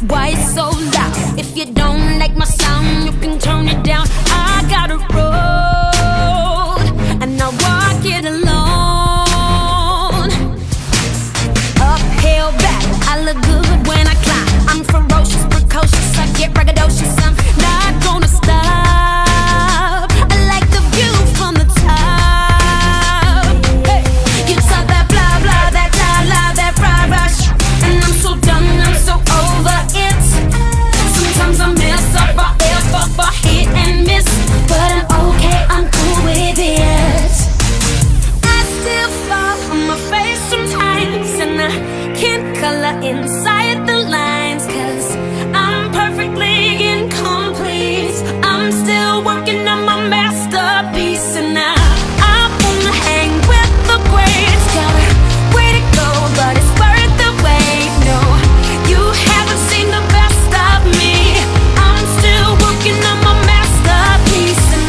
Why it's so loud? If you don't like my sound, you can turn it down. I got a road, and I walk it alone. Uphill battle, I look good when I climb. I'm ferocious, precocious, I get braggadocious. I'm not gonna stop. I like the view from the top. Hey, you talk that blah blah, that la la, that rah rush, and I'm so done, I'm so over it. Sometimes I mess up, I F up, I hit and miss, but I'm okay, I'm cool with it. I still fall on my face sometimes, and I can't color inside the lines, 'cause I'm perfectly incomplete. I'm still working on my masterpiece, and I wanna hang with the greats. Got a way to go, but it's worth the wait. No, you haven't seen the best of me. I'm still working on my masterpiece, and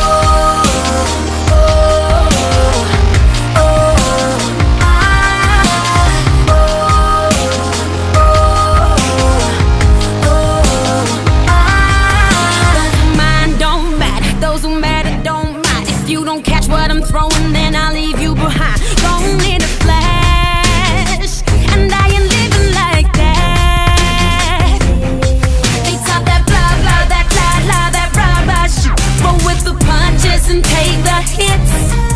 those who matter don't mind. If you don't catch what I'm throwing, then I'll leave you behind. Don't need a flash, and I ain't living like that. They talk that blah blah, that la la, that rah rah. Roll with the punches and take the hits.